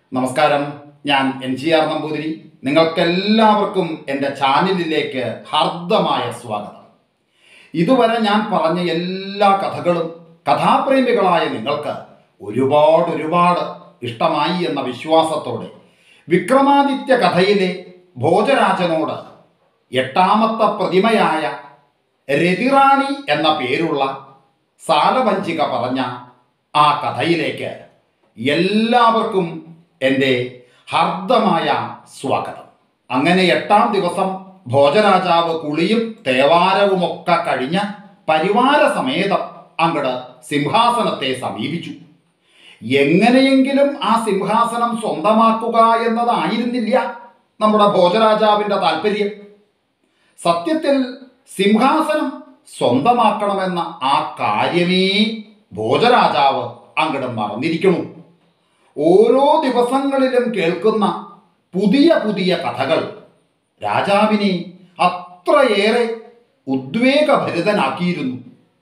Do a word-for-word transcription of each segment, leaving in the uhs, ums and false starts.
നമസ്കാരം, ഞാൻ N G R Namboothiri. നിങ്ങൾക്കെല്ലാവർക്കും എൻ്റെ ചാനലിലേക്ക് ഹാർദമായ സ്വാഗതം. ഇതുവരെ ഞാൻ പറഞ്ഞ എല്ലാ കഥകളും കഥാപ്രേമികളായ നിങ്ങൾക്ക് ഒരുപാട് ഒരുപാട് ഇഷ്ടമായി എന്ന വിശ്വാസത്തോടെ വിക്രമാദിത്യ കഥയിലെ ഭോജരാജനോട് എട്ടാമത്തെ പ്രതിമയായ രതിറാണി എന്ന പേരുള്ള സാലഭഞ്ജിക പറഞ്ഞ ആ കഥയിലേക്ക് എല്ലാവർക്കും എൻ്റെ ഹാർദമായ സ്വാഗതം. അങ്ങനെ എട്ടാം ദിവസം ഭോജരാജാവ് കുളിയും തേവാരവുമൊക്കെ കഴിഞ്ഞ് പരിവാര സമേതം അങ്ങട് സിംഹാസനത്തെ സമീപിച്ചു. എങ്ങനെയെങ്കിലും ആ സിംഹാസനം സ്വന്തമാക്കുക എന്നതായിരുന്നില്ല നമ്മുടെ ഭോജരാജാവിൻ്റെ താല്പര്യം. സത്യത്തിൽ സിംഹാസനം സ്വന്തമാക്കണമെന്ന ആ കാര്യമേ ഭോജരാജാവ് അങ്ങട് മറന്നിരിക്കണു. ഓരോ ദിവസങ്ങളിലും കേൾക്കുന്ന പുതിയ പുതിയ കഥകൾ രാജാവിനെ അത്രയേറെ ഉദ്വേഗഭരിതനാക്കിയിരുന്നു.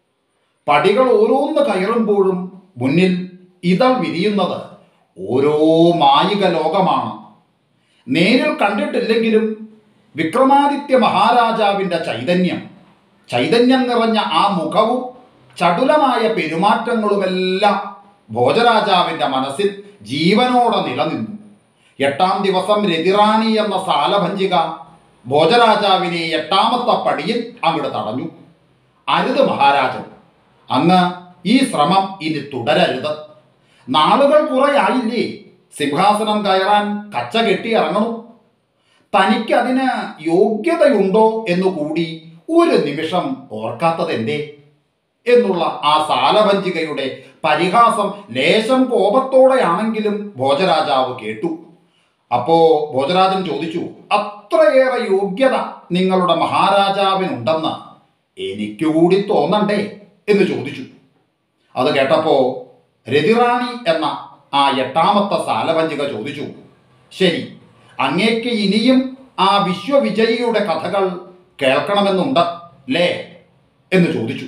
പടികൾ ഓരോന്ന് കയറുമ്പോഴും മുന്നിൽ ഇതൾ വിരിയുന്നത് ഓരോ മായിക ലോകമാണ്. നേരിൽ കണ്ടിട്ടില്ലെങ്കിലും വിക്രമാദിത്യ മഹാരാജാവിൻ്റെ ചൈതന്യം ചൈതന്യം നിറഞ്ഞ ആ മുഖവും ചടുലമായ പെരുമാറ്റങ്ങളുമെല്ലാം ഭോജരാജാവിൻ്റെ മനസ്സിൽ ജീവനോടെ നിലനിന്നു. എട്ടാം ദിവസം രതിറാണി എന്ന സാലഭഞ്ജിക ഭോജരാജാവിനെ എട്ടാമത്തെ പടിയിൽ അങ്ങോട്ട് തടഞ്ഞു. അരുത് മഹാരാജൻ, അങ്ങ് ഈ ശ്രമം ഇനി തുടരരുത്. നാളുകൾ കുറയായില്ലേ സിംഹാസനം കയറാൻ കച്ച കെട്ടി ഇറങ്ങണു. തനിക്കതിന് യോഗ്യതയുണ്ടോ എന്നുകൂടി ഒരു നിമിഷം ഓർക്കാത്തതെന്തേ എന്നുള്ള ആ സാലഭഞ്ജികയുടെ പരിഹാസം ലേശം കോപത്തോടെയാണെങ്കിലും ഭോജരാജാവ് കേട്ടു. അപ്പോ ഭോജരാജൻ ചോദിച്ചു, അത്രയേറെ യോഗ്യത നിങ്ങളുടെ മഹാരാജാവിനുണ്ടെന്ന് എനിക്കുകൂടി തോന്നണ്ടേ എന്ന് ചോദിച്ചു. അത് കേട്ടപ്പോ രതിറാണി എന്ന ആ എട്ടാമത്തെ സാലഭഞ്ജിക ചോദിച്ചു, ശരി, അങ്ങേക്ക് ഇനിയും ആ വിശ്വവിജയിയുടെ കഥകൾ കേൾക്കണമെന്നുണ്ട് അല്ലേ എന്ന് ചോദിച്ചു.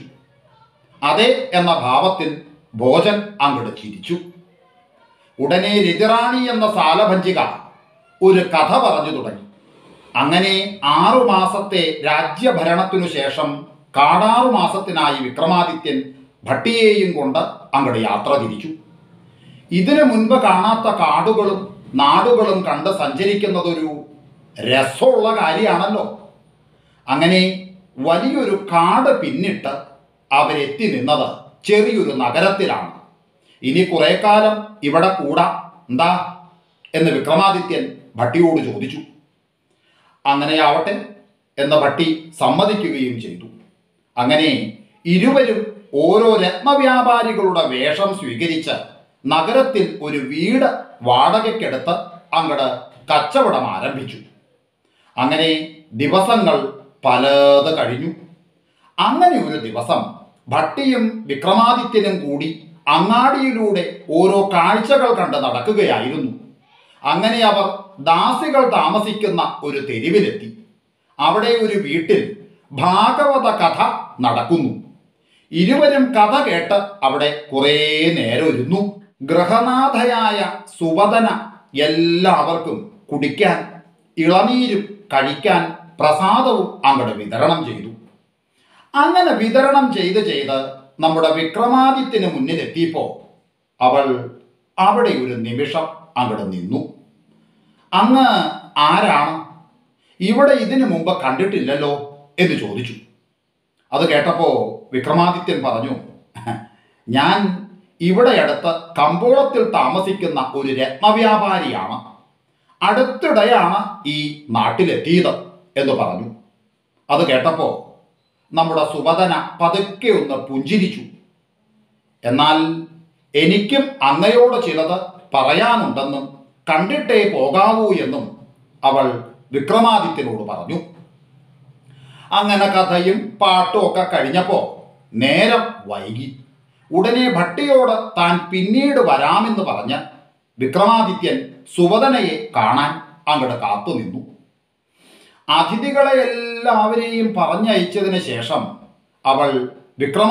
അതെ എന്ന ഭാവത്തിൽ ഭോജൻ അങ്ങോട്ട് ചിരിച്ചു. ഉടനെ രതിറാണി എന്ന സാലഭഞ്ജിക ഒരു കഥ പറഞ്ഞു തുടങ്ങി. അങ്ങനെ ആറു മാസത്തെ രാജ്യഭരണത്തിനു ശേഷം കാടാറു മാസത്തിനായി വിക്രമാദിത്യൻ ഭട്ടിയെയും കൊണ്ട് അങ്ങോട്ട് യാത്ര തിരിച്ചു. ഇതിനു മുൻപ് കാണാത്ത കാടുകളും നാടുകളും കണ്ട് സഞ്ചരിക്കുന്നതൊരു രസമുള്ള കാര്യമാണല്ലോ. അങ്ങനെ വലിയൊരു കാട് പിന്നിട്ട് അവരെത്തി നിന്നത് ചെറിയൊരു നഗരത്തിലാണ്. ഇനി കുറെ കാലം ഇവിടെ കൂടാ എന്താ എന്ന് വിക്രമാദിത്യൻ ഭട്ടിയോട് ചോദിച്ചു. അങ്ങനെയാവട്ടെ എന്ന ഭട്ടി സമ്മതിക്കുകയും ചെയ്തു. അങ്ങനെ ഇരുവരും ഓരോ രത്നവ്യാപാരികളുടെ വേഷം സ്വീകരിച്ച് നഗരത്തിൽ ഒരു വീട് വാടകയ്ക്കെടുത്ത് അങ്ങട് കച്ചവടം ആരംഭിച്ചു. അങ്ങനെ ദിവസങ്ങൾ പലത് കഴിഞ്ഞു. അങ്ങനെ ഒരു ദിവസം ഭട്ടിയും വിക്രമാദിത്യനും കൂടി അങ്ങാടിയിലൂടെ ഓരോ കാഴ്ചകൾ കണ്ട് നടക്കുകയായിരുന്നു. അങ്ങനെ അവർ ദാസികൾ താമസിക്കുന്ന ഒരു തെരുവിലെത്തി. അവിടെ ഒരു വീട്ടിൽ ഭാഗവത കഥ നടക്കുന്നു. ഇരുവരും കഥ കേട്ട് അവിടെ കുറേ നേരം ഇരുന്നു. ഗൃഹനാഥയായ സുവദന എല്ലാവർക്കും കുടിക്കാൻ ഇളനീരും കഴിക്കാൻ പ്രസാദവും അങ്ങോട്ട് വിതരണം ചെയ്തു. അങ്ങനെ വിതരണം ചെയ്ത് ചെയ്ത് നമ്മുടെ വിക്രമാദിത്യന് മുന്നിലെത്തിയപ്പോൾ അവൾ അവിടെ ഒരു നിമിഷം അങ്ങോട്ട് നിന്നു. അങ്ങ് ആരാണ്? ഇവിടെ ഇതിനു മുമ്പ് കണ്ടിട്ടില്ലല്ലോ എന്ന് ചോദിച്ചു. അത് കേട്ടപ്പോൾ വിക്രമാദിത്യൻ പറഞ്ഞു, ഞാൻ ഇവിടെ അടുത്ത് കമ്പോളത്തിൽ താമസിക്കുന്ന ഒരു രത്നവ്യാപാരിയാണ്. അടുത്തിടെയാണ് ഈ നാട്ടിലെത്തിയത് എന്ന് പറഞ്ഞു. അത് കേട്ടപ്പോൾ നമ്മുടെ സുവദന പതുക്കെ ഒന്ന് പുഞ്ചിരിച്ചു. എന്നാൽ എനിക്കും അങ്ങയോട് ചിലത് പറയാനുണ്ടെന്നും കണ്ടിട്ടേ പോകാവൂ എന്നും അവൾ വിക്രമാദിത്യനോട് പറഞ്ഞു. അങ്ങനെ കഥയും പാട്ടും ഒക്കെ കഴിഞ്ഞപ്പോൾ നേരം വൈകി. ഉടനെ ഭട്ടിയോട് താൻ പിന്നീട് വരാമെന്ന് പറഞ്ഞ് വിക്രമാദിത്യൻ സുവദനയെ കാണാൻ അങ്ങോട്ട് കാത്തുനിന്നു. അതിഥികളെ എല്ലാവരെയും പറഞ്ഞയച്ചതിന് ശേഷം അവൾ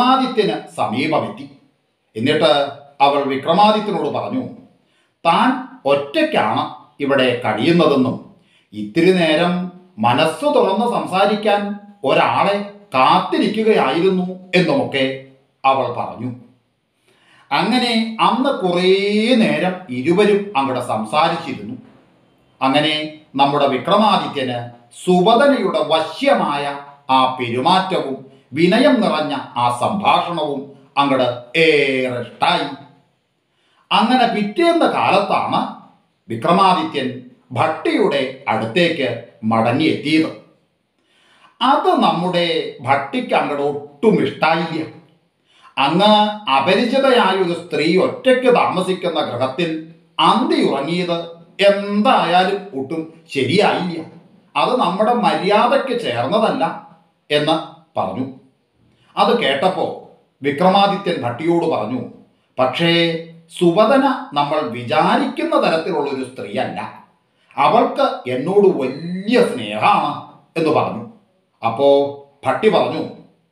വിക്രമാദിത്യന് സമീപമെത്തി. എന്നിട്ട് അവൾ വിക്രമാദിത്യനോട് പറഞ്ഞു, താൻ ഒറ്റയ്ക്കാണ് ഇവിടെ കഴിയുന്നതെന്നും ഇത്തിരി നേരം മനസ്സ് തുറന്ന് സംസാരിക്കാൻ ഒരാളെ കാത്തിരിക്കുകയായിരുന്നു എന്നുമൊക്കെ അവൾ പറഞ്ഞു. അങ്ങനെ അന്ന് കുറേ നേരം ഇരുവരും അങ്ങോട്ട് സംസാരിച്ചിരുന്നു. അങ്ങനെ നമ്മുടെ വിക്രമാദിത്യന് സുബദനയുടെ വശ്യമായ ആ പെരുമാറ്റവും വിനയം നിറഞ്ഞ ആ സംഭാഷണവും അങ്ങോട്ട് ഏറെ ഇഷ്ടായി. അങ്ങനെ പിറ്റേന്ന കാലത്താണ് വിക്രമാദിത്യൻ ഭട്ടിയുടെ അടുത്തേക്ക് മടങ്ങിയെത്തിയത്. അത് നമ്മുടെ ഭട്ടിക്ക് അങ്ങോട്ട് ഒട്ടും ഇഷ്ടായില്ല. അങ്ങ് അപരിചിതയായ ഒരു സ്ത്രീ ഒറ്റയ്ക്ക് താമസിക്കുന്ന ഗൃഹത്തിൽ അന്തി ഉറങ്ങിയത് എന്തായാലും ഒട്ടും ശരിയായില്ല. അത് നമ്മുടെ മര്യാദയ്ക്ക് ചേർന്നതല്ല എന്ന് പറഞ്ഞു. അത് കേട്ടപ്പോൾ വിക്രമാദിത്യൻ ഭട്ടിയോട് പറഞ്ഞു, പക്ഷേ സുബദന നമ്മൾ വിചാരിക്കുന്ന തരത്തിലുള്ളൊരു സ്ത്രീയല്ല, അവൾക്ക് എന്നോട് വലിയ സ്നേഹമാണ് എന്ന് പറഞ്ഞു. അപ്പോൾ ഭട്ടി പറഞ്ഞു,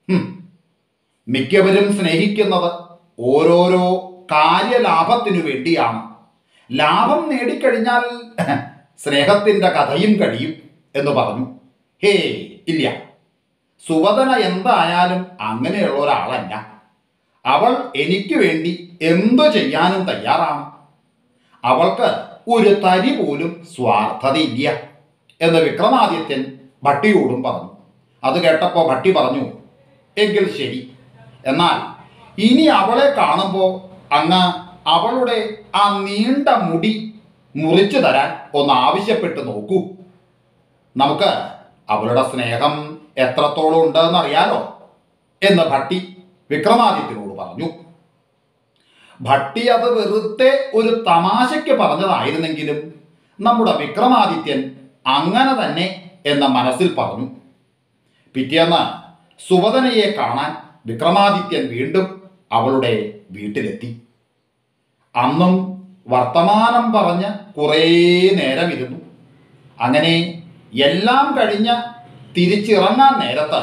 മിക്കവരും സ്നേഹിക്കുന്നത് ഓരോരോ കാര്യലാഭത്തിനു വേണ്ടിയാണ്. ലാഭം നേടിക്കഴിഞ്ഞാൽ സ്നേഹത്തിൻ്റെ കഥയും കഴിയും എന്ന് പറഞ്ഞു. ഹേ ഇല്ല, സുബദന എന്തായാലും അങ്ങനെയുള്ള ഒരാളല്ല. അവൾ എനിക്ക് വേണ്ടി എന്തു ചെയ്യാനും തയ്യാറാണ്. അവൾക്ക് ഒരു തരി പോലും സ്വാർത്ഥതയില്ല എന്ന് വിക്രമാദിത്യൻ ഭട്ടിയോടും പറഞ്ഞു. അത് കേട്ടപ്പോൾ ഭട്ടി പറഞ്ഞു, എങ്കിൽ ശരി, എന്നാൽ ഇനി അവളെ കാണുമ്പോൾ അങ്ങ് അവളുടെ ആ നീണ്ട മുടി മുറിച്ചു തരാൻ ഒന്ന് ആവശ്യപ്പെട്ട് നോക്കൂ. നമുക്ക് അവളുടെ സ്നേഹം എത്രത്തോളം ഉണ്ടെന്നറിയാലോ എന്ന് ഭട്ടി വിക്രമാദിത്യനോട് പറഞ്ഞു. ഭട്ടി അത് വെറുതെ ഒരു തമാശയ്ക്ക് പറഞ്ഞതായിരുന്നെങ്കിലും നമ്മുടെ വിക്രമാദിത്യൻ അങ്ങനെ തന്നെ എന്ന മനസ്സിൽ പറഞ്ഞു. പിറ്റേന്ന് സുബദനയെ കാണാൻ വിക്രമാദിത്യൻ വീണ്ടും അവളുടെ വീട്ടിലെത്തി. അന്നും വർത്തമാനം പറഞ്ഞ് കുറേ നേരം ഇരുന്നു. അങ്ങനെ എല്ലാം കഴിഞ്ഞ് തിരിച്ചിറങ്ങാൻ നേരത്ത്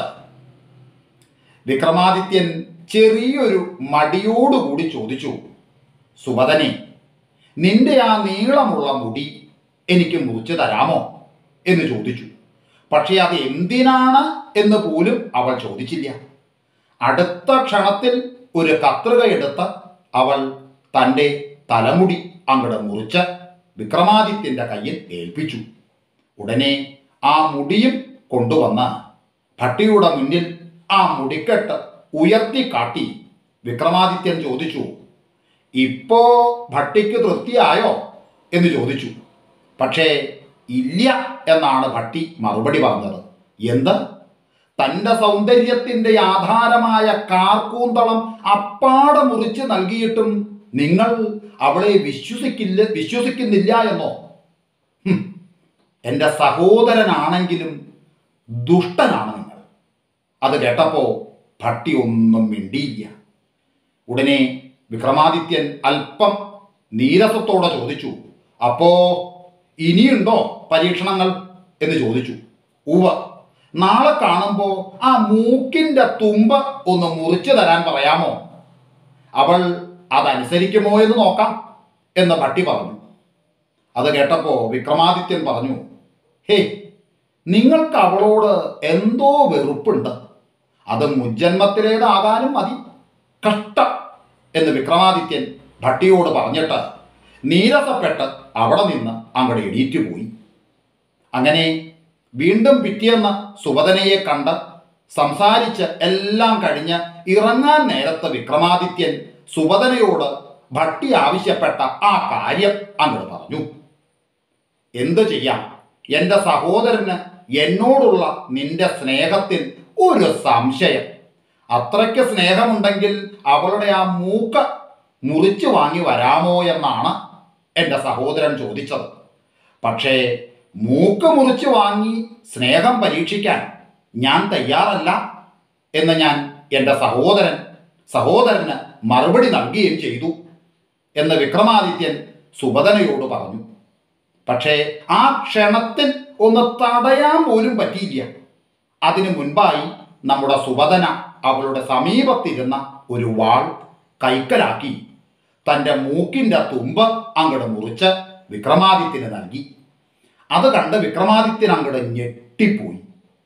വിക്രമാദിത്യൻ ചെറിയൊരു മടിയോടുകൂടി ചോദിച്ചു, സുബദനെ, നിന്റെ ആ നീളമുള്ള മുടി എനിക്ക് മുറിച്ചു തരാമോ എന്ന് ചോദിച്ചു. പക്ഷേ അത് എന്തിനാണ് എന്ന് പോലും അവൾ ചോദിച്ചില്ല. അടുത്ത ക്ഷണത്തിൽ ഒരു കത്രിക എടുത്ത് അവൾ തൻ്റെ തലമുടി അങ്ങോട്ട് മുറിച്ച് വിക്രമാദിത്യൻ്റെ കയ്യിൽ ഏൽപ്പിച്ചു. ഉടനെ ആ മുടിയും കൊണ്ടുവന്ന് ഭട്ടിയുടെ മുന്നിൽ ആ മുടിക്കെട്ട് ഉയർത്തി കാട്ടി വിക്രമാദിത്യൻ ചോദിച്ചു, ഇപ്പോ ഭട്ടിക്ക് തൃപ്തിയായോ എന്ന് ചോദിച്ചു. പക്ഷേ ഇല്ല എന്നാണ് ഭട്ടി മറുപടി പറഞ്ഞത്. എന്ത്? തൻ്റെ സൗന്ദര്യത്തിൻ്റെ ആധാരമായ കാർക്കൂന്തളം അപ്പാടെ മുറിച്ച് നൽകിയിട്ടും നിങ്ങൾ അവളെ വിശ്വസിക്കില്ല വിശ്വസിക്കുന്നില്ല എന്നോ? എൻ്റെ സഹോദരനാണെങ്കിലും ദുഷ്ടനാണ് നിങ്ങൾ. അത് കേട്ടപ്പോൾ ഭട്ടി ഒന്നും മിണ്ടിയില്ല. ഉടനെ വിക്രമാദിത്യൻ അല്പം നീരസത്തോടെ ചോദിച്ചു, അപ്പോ ഇനിയുണ്ടോ പരീക്ഷണങ്ങൾ എന്ന് ചോദിച്ചു. ഉവ്വ, നാളെ കാണുമ്പോൾ ആ മൂക്കിൻ്റെ തുമ്പ് ഒന്ന് മുറിച്ചു തരാൻ പറയാമോ? അവൾ അതനുസരിക്കുമോ എന്ന് നോക്കാം എന്ന് ഭട്ടി പറഞ്ഞു. അത് കേട്ടപ്പോൾ വിക്രമാദിത്യൻ പറഞ്ഞു, ഹേ, നിങ്ങൾക്ക് അവളോട് എന്തോ വെറുപ്പുണ്ട്. അത് മുജ്ജന്മത്തിലേതാകാനും മതി. കഷ്ടം എന്ന് വിക്രമാദിത്യൻ ഭട്ടിയോട് പറഞ്ഞിട്ട് നീരസപ്പെട്ട് അവിടെ നിന്ന് അങ്ങോട്ട് എണീറ്റ് പോയി. അങ്ങനെ വീണ്ടും പിറ്റേന്ന് സുബദനയെ കണ്ട് സംസാരിച്ച് എല്ലാം കഴിഞ്ഞ് ഇറങ്ങാൻ നേരത്ത് വിക്രമാദിത്യൻ സുബദനയോട് ഭട്ടി ആവശ്യപ്പെട്ട ആ കാര്യം അങ്ങോട്ട് പറഞ്ഞു. എന്തു ചെയ്യാം, എൻ്റെ സഹോദരന് എന്നോടുള്ള നിന്റെ സ്നേഹത്തിൽ ഒരു സംശയം. അത്രയ്ക്ക് സ്നേഹമുണ്ടെങ്കിൽ അവളുടെ ആ മൂക്ക് മുറിച്ചു വാങ്ങി വരാമോ എന്നാണ് എൻ്റെ സഹോദരൻ ചോദിച്ചത്. പക്ഷേ മൂക്ക് മുറിച്ചു വാങ്ങി സ്നേഹം പരീക്ഷിക്കാൻ ഞാൻ തയ്യാറല്ല എന്ന് ഞാൻ എൻ്റെ സഹോദരൻ സഹോദരന് മറുപടി നൽകുകയും ചെയ്തു എന്ന് വിക്രമാദിത്യൻ സുബദനയോട് പറഞ്ഞു. പക്ഷേ ആ ക്ഷണത്തിൽ ഒന്ന് തടയാൻ പോലും പറ്റിയില്ല. അതിനു മുൻപായി നമ്മുടെ സുബദന അവളുടെ സമീപത്തിരുന്ന ഒരു വാൾ കൈക്കലാക്കി തൻ്റെ മൂക്കിൻ്റെ തുമ്പ് അങ്ങോട്ട് മുറിച്ച് വിക്രമാദിത്യന് നൽകി. അത് കണ്ട് വിക്രമാദിത്യൻ അങ്ങോട്ട് ഞെട്ടിപ്പോയി.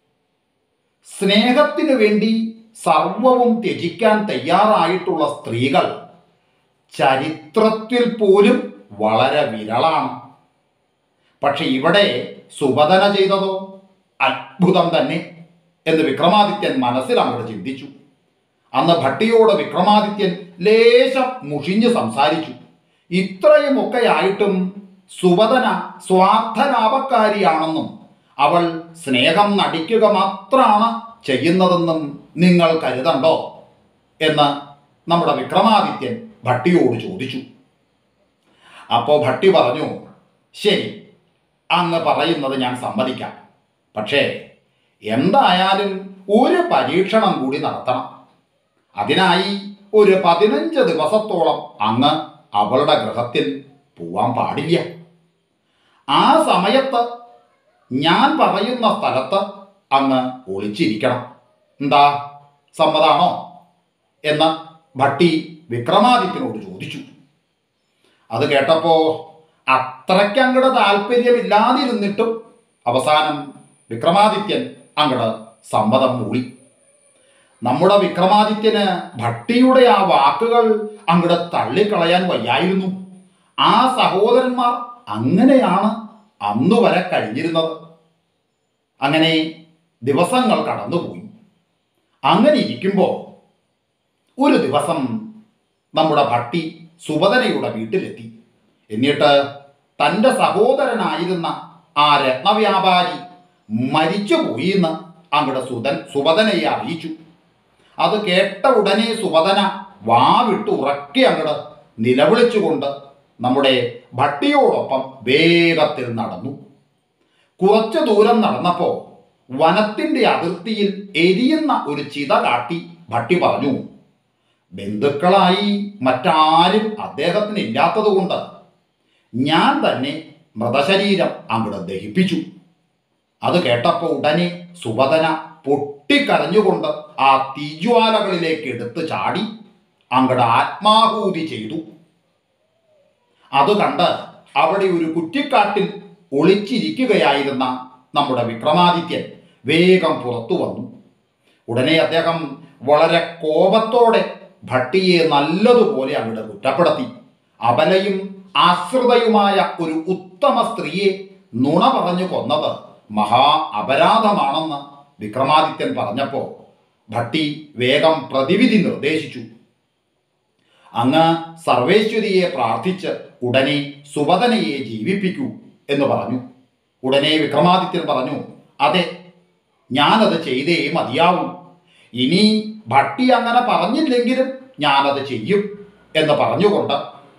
സ്നേഹത്തിനു വേണ്ടി സർവവും ത്യജിക്കാൻ തയ്യാറായിട്ടുള്ള സ്ത്രീകൾ ചരിത്രത്തിൽ പോലും വളരെ വിരളാണ്. പക്ഷെ ഇവിടെ സുബദന ചെയ്തതോ അത്ഭുതം തന്നെ എന്ന് വിക്രമാദിത്യൻ മനസ്സിൽ അങ്ങോട്ട് ചിന്തിച്ചു. അന്ന് ഭട്ടിയോട് വിക്രമാദിത്യൻ ലേശം മുഷിഞ്ഞ് സംസാരിച്ചു. ഇത്രയുമൊക്കെ ആയിട്ടും സുബദന സ്വാർത്ഥലാഭക്കാരിയാണെന്നും അവൾ സ്നേഹം നടിക്കുക മാത്രമാണ് ചെയ്യുന്നതെന്നും നിങ്ങൾ കരുതണ്ടോ എന്ന് നമ്മുടെ വിക്രമാദിത്യൻ ഭട്ടിയോട് ചോദിച്ചു. അപ്പോൾ ഭട്ടി പറഞ്ഞു, ശരി, അങ്ങ് പറയുന്നത് ഞാൻ സമ്മതിക്കാം. പക്ഷേ എന്തായാലും ഒരു പരീക്ഷണം കൂടി നടത്തണം. അതിനായി ഒരു പതിനഞ്ച് ദിവസത്തോളം അങ്ങ് അവളുടെ ഗൃഹത്തിൽ പോവാൻ പാടില്ല. ആ സമയത്ത് ഞാൻ പറയുന്ന സ്ഥലത്ത് അങ്ങ് ഒളിച്ചിരിക്കണം. എന്താ, സമ്മതാണോ എന്ന് ഭട്ടി വിക്രമാദിത്യനോട് ചോദിച്ചു. അത് കേട്ടപ്പോൾ അത്രയ്ക്ക് അങ്ങോട്ട് താല്പര്യമില്ലാതിരുന്നിട്ടും അവസാനം വിക്രമാദിത്യൻ അങ്ങോട്ട് സമ്മതം മൂളി. നമ്മുടെ വിക്രമാദിത്യന് ഭട്ടിയുടെ ആ വാക്കുകൾ അങ്ങോട്ട് തള്ളിക്കളയാൻ വയ്യായിരുന്നു. ആ സഹോദരന്മാർ അങ്ങനെയാണ് അന്നു വരെ കഴിഞ്ഞിരുന്നത്. അങ്ങനെ ദിവസങ്ങൾ കടന്നുപോയി. അങ്ങനെ ഇരിക്കുമ്പോൾ ഒരു ദിവസം നമ്മുടെ ഭട്ടി സുബദനയുടെ വീട്ടിലെത്തി. എന്നിട്ട് തൻ്റെ സഹോദരനായിരുന്ന ആ രത്നവ്യാപാരി മരിച്ചുപോയി എന്ന് അങ്ങയുടെ സുതൻ സുബദനയെ അറിയിച്ചു. അത് കേട്ട ഉടനെ സുബദന വാവിട്ട് ഉറക്കെ അങ്ങട് നിലവിളിച്ചുകൊണ്ട് നമ്മുടെ ഭട്ടിയോടൊപ്പം വേഗത്തിൽ നടന്നു. കുറച്ചു ദൂരം നടന്നപ്പോൾ വനത്തിൻ്റെ അതിർത്തിയിൽ എരിയുന്ന ഒരു ചിത കാട്ടി ഭട്ടി പറഞ്ഞു, ബന്ധുക്കളായി മറ്റാരും അദ്ദേഹത്തിന് ഇല്ലാത്തതുകൊണ്ട് ഞാൻ തന്നെ മൃതശരീരം അങ്ങോട്ട് ദഹിപ്പിച്ചു. അത് കേട്ടപ്പോൾ ഉടനെ സുബദന പൊട്ടിക്കരഞ്ഞുകൊണ്ട് ആ തീജ്വാലകളിലേക്ക് എടുത്ത് ചാടി അങ്ങോട്ട് ആത്മാഹൂതി ചെയ്തു. അത് കണ്ട് അവിടെ ഒരു കുറ്റിക്കാട്ടിൽ ഒളിച്ചിരിക്കുകയായിരുന്ന നമ്മുടെ വിക്രമാദിത്യൻ വേഗം പുറത്തു വന്നു. ഉടനെ അദ്ദേഹം വളരെ കോപത്തോടെ ഭട്ടിയെ നല്ലതുപോലെ അങ്ങോട്ട് കുറ്റപ്പെടുത്തി. അബലയും ആശ്രിതയുമായ ഒരു ഉത്തമ സ്ത്രീയെ നുണ പറഞ്ഞു കൊന്നത് മഹാ അപരാധമാണെന്ന് വിക്രമാദിത്യൻ പറഞ്ഞപ്പോൾ ഭട്ടി വേഗം പ്രതിവിധി നിർദ്ദേശിച്ചു. അങ്ങ് സർവേശ്വരിയെ പ്രാർത്ഥിച്ച് ഉടനെ സുബദനയെ ജീവിപ്പിക്കൂ എന്ന് പറഞ്ഞു. ഉടനെ വിക്രമാദിത്യൻ പറഞ്ഞു, അതെ, ഞാനത് ചെയ്തേ മതിയാവൂ. ഇനി ഭട്ടി അങ്ങനെ പറഞ്ഞില്ലെങ്കിലും ഞാനത് ചെയ്യും എന്ന് പറഞ്ഞുകൊണ്ട്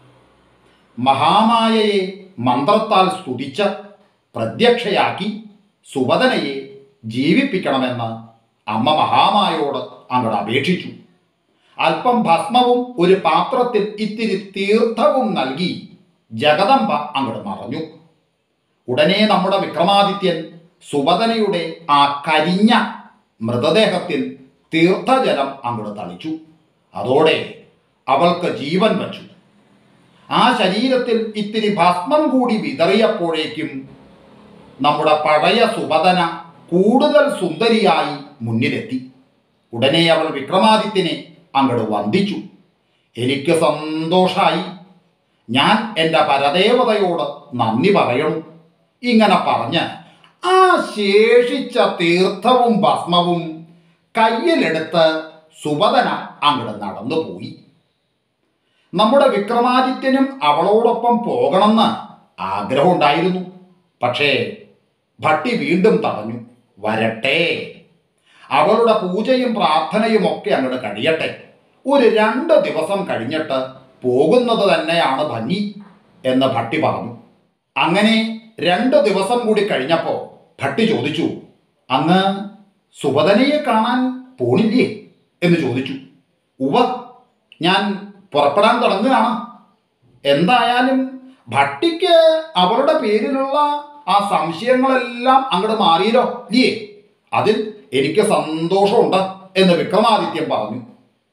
മഹാമായയെ മന്ത്രത്താൽ സ്തുതിച്ച് പ്രത്യക്ഷയാക്കി സുബദനയെ ജീവിപ്പിക്കണമെന്ന് അമ്മ മഹാമായയോട് അങ്ങോട്ട് അപേക്ഷിച്ചു. അല്പം ഭസ്മവും ഒരു പാത്രത്തിൽ ഇത്തിരി തീർത്ഥവും നൽകി ജഗദംബ അങ്ങോട്ട് മറഞ്ഞു. ഉടനെ നമ്മുടെ വിക്രമാദിത്യൻ സുബദനയുടെ ആ കരിഞ്ഞ മൃതദേഹത്തിൽ തീർത്ഥജലം അങ്ങോട്ട് തളിച്ചു. അതോടെ അവൾക്ക് ജീവൻ വച്ചു. ആ ശരീരത്തിൽ ഇത്തിരി ഭസ്മം കൂടി വിതറിയപ്പോഴേക്കും നമ്മുടെ പഴയ സുബദന കൂടുതൽ സുന്ദരിയായി മുന്നിലെത്തി. ഉടനെ അവൾ വിക്രമാദിത്യനെ അങ്ങോട്ട് വന്ദിച്ചു. എനിക്ക് സന്തോഷമായി. ഞാൻ എൻ്റെ പരദേവതയോട് നന്ദി പറയണു. ഇങ്ങനെ പറഞ്ഞ് ആ ശേഷിച്ച തീർത്ഥവും ഭസ്മവും കയ്യിലെടുത്ത് സുബദന അങ്ങോട്ട് നടന്നുപോയി. നമ്മുടെ വിക്രമാദിത്യനും അവളോടൊപ്പം പോകണമെന്ന് ആഗ്രഹമുണ്ടായിരുന്നു. പക്ഷേ ഭട്ടി വീണ്ടും തടഞ്ഞു. വരട്ടെ, അവളുടെ പൂജയും പ്രാർത്ഥനയും ഒക്കെ അങ്ങോട്ട് കഴിയട്ടെ. ഒരു രണ്ട് ദിവസം കഴിഞ്ഞിട്ട് പോകുന്നത് തന്നെയാണ് ഭംഗി എന്ന് ഭട്ടി പറഞ്ഞു. അങ്ങനെ രണ്ട് ദിവസം കൂടി കഴിഞ്ഞപ്പോൾ ഭട്ടി ചോദിച്ചു, അങ്ങ് സുബദനയെ കാണാൻ പോണില്ലേ എന്ന് ചോദിച്ചു. ഉവ്വ, ഞാൻ പുറപ്പെടാൻ തുടങ്ങുകയാണ്. എന്തായാലും ഭട്ടിക്ക് അവളുടെ പേരിലുള്ള ആ സംശയങ്ങളെല്ലാം അങ്ങോട്ട് മാറിയല്ലോ ഇല്ലേ? അതിൽ എനിക്ക് സന്തോഷമുണ്ട് എന്ന് വിക്രമാദിത്യൻ പറഞ്ഞു.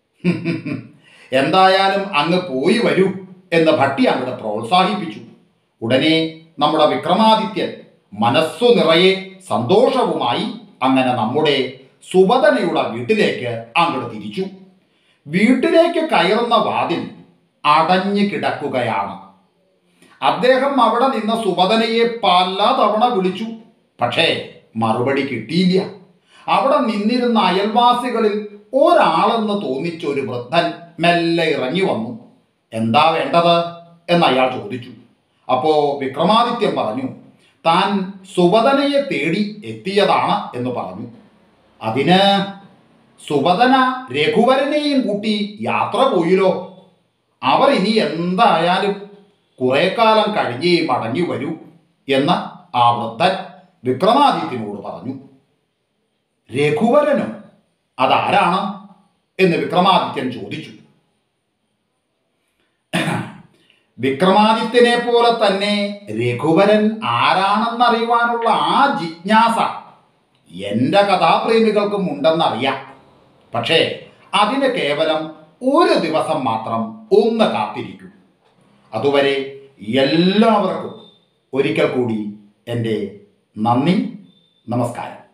എന്തായാലും അങ്ങ് പോയി വരൂ എന്ന് ഭട്ടി അങ്ങോട്ട് പ്രോത്സാഹിപ്പിച്ചു. ഉടനെ നമ്മുടെ വിക്രമാദിത്യൻ മനസ്സു നിറയെ സന്തോഷവുമായി അങ്ങനെ നമ്മുടെ സുബദനയുടെ വീട്ടിലേക്ക് അങ്ങോട്ട് തിരിച്ചു. വീട്ടിലേക്ക് കയറുന്ന വാതിൽ അടഞ്ഞു കിടക്കുകയാണ്. അദ്ദേഹം അവിടെ നിന്ന് സുബദനയെ പല തവണ വിളിച്ചു. പക്ഷേ മറുപടി കിട്ടിയില്ല. അവിടെ നിന്നിരുന്ന അയൽവാസികളിൽ ഒരാളെന്ന് തോന്നിച്ച ഒരു വൃദ്ധൻ മെല്ലെ ഇറങ്ങി വന്നു. എന്താ വേണ്ടത് എന്ന് അയാൾ ചോദിച്ചു. അപ്പോ വിക്രമാദിത്യൻ പറഞ്ഞു, താൻ സുബദനയെ തേടി എത്തിയതാണ് എന്ന് പറഞ്ഞു. അതിന് സുബദന രഘുവരനെയും കൂട്ടി യാത്ര പോയില്ലോ. അവർ ഇനി എന്തായാലും കുറെ കാലം കഴിഞ്ഞേ മടങ്ങി വരൂ എന്ന് ആ വൃദ്ധൻ വിക്രമാദിത്യനോട് പറഞ്ഞു. രഘുവരനോ? അതാരാണ് എന്ന് വിക്രമാദിത്യൻ ചോദിച്ചു. വിക്രമാദിത്യനെ പോലെ തന്നെ രഘുവരൻ ആരാണെന്നറിയുവാനുള്ള ആ ജിജ്ഞാസ എൻ്റെ കഥാപ്രേമികൾക്കും ഉണ്ടെന്നറിയാം. പക്ഷേ അതിന് കേവലം ഒരു ദിവസം മാത്രം ഒന്ന് കാത്തിരിക്കും. അതുവരെ എല്ലാവർക്കും ഒരിക്കൽ കൂടി എൻ്റെ നന്ദി, നമസ്കാരം.